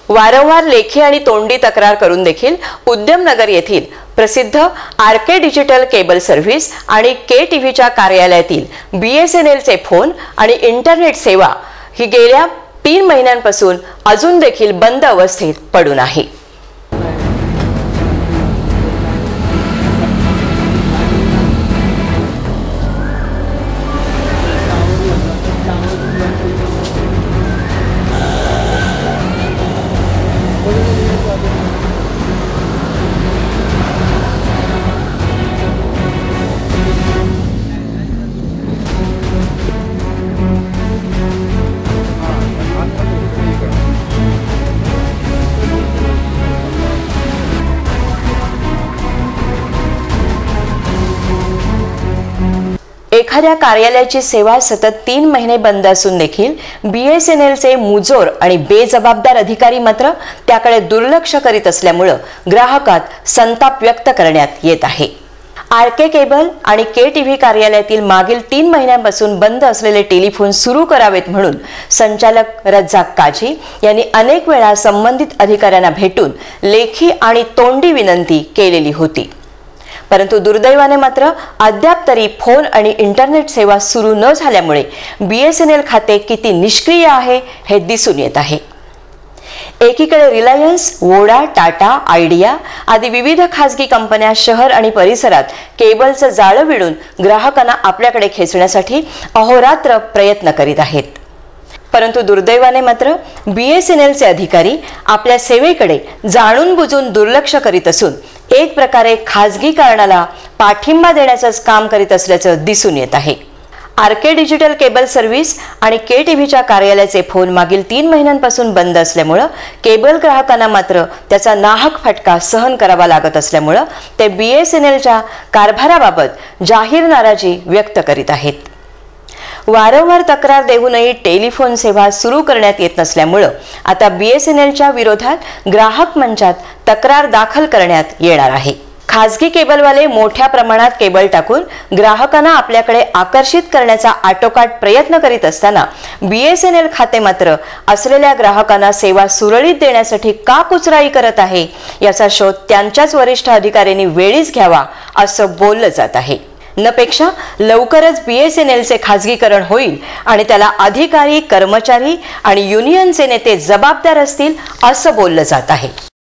वारंवार लेखी आणि तोंडी तक्रार करून देखील उद्यमनगर येथील प्रसिद्ध आरके डिजिटल केबल सर्व्हिस आणि के टीव्हीच्या कार्यालयातील BSNLचे फोन आणि इंटरनेट सेवा ही गेल्या 3 महिन्यांपासून अजून देखील बंद अवस्थेत पडून आहे। एखाद्या कार्यालयाची सेवा सतत 3 महिने बंद असून देखील BSNLचे मुजोर आणि बेजबाबदार अधिकारी मात्र त्याकडे दुर्लक्ष करीत असल्यामुळे ग्राहकात संताप व्यक्त करण्यात येत आहे। आरके केबल आणि के टीव्ही कार्यालयातील मागील 3 महिन्यांपासून बंद असलेले टेलिफोन सुरू करावेत म्हणून संचालक रज्जाक काझी यांनी अनेक वेळा संबंधित अधिकाऱ्यांना भेटून लेखी आणि तोंडी विनंती केलेली होती, परंतु दुर्दैवाने मात्र अद्याप तरी फोन आणि इंटरनेट सेवा सुरू न झाल्यामुळे BSNL खाते किती निष्क्रिय आहे हे दिसून येत आहे। एकीकडे रिलायन्स, वोडा, टाटा, आयडिया आदी विविध खासगी कंपन्या शहर आणि परिसरात केबलचं जाळं विणून ग्राहकांना आपल्याकडे खेचण्यासाठी अहोरात्र प्रयत्न करीत आहेत, परंतु दुर्दैवाने मात्र BSNLचे अधिकारी आपल्या सेवेकडे जाणून बुजून दुर्लक्ष करीत असून एक प्रकारे खासगीकरणाला पाठिंबा देण्याचंच काम करीत असल्याचं दिसून येत आहे। आरके डिजिटल केबल सर्व्हिस आणि के टीव्हीच्या कार्यालयाचे फोन मागील 3 महिन्यांपासून बंद असल्यामुळे केबल ग्राहकांना मात्र त्याचा नाहक फटका सहन करावा लागत असल्यामुळे ते BSNLच्या कारभाराबाबत जाहीर नाराजी व्यक्त करीत आहेत। वारंवार तक्रार देऊनही टेलिफोन सेवा सुरू करण्यात येत नसल्यामुळे आता BSNLच्या विरोधात ग्राहक मंचात तक्रार दाखल करण्यात येणार आहे। खासगी केबलवाले मोठ्या प्रमाणात केबल टाकून ग्राहकांना आपल्याकडे आकर्षित करण्याचा आटोकाट प्रयत्न करीत असताना BSNL खाते मात्र असलेल्या ग्राहकांना सेवा सुरळीत देण्यासाठी का कुचराई करत आहे याचा शोध त्यांच्याच वरिष्ठ अधिकाऱ्यांनी वेळीच घ्यावा असं बोललं जात आहे। नपेक्षा लवकरच BSNLचे खासगीकरण होईल आणि त्याला अधिकारी, कर्मचारी आणि युनियनचे नेते जबाबदार असतील असं बोललं जात आहे।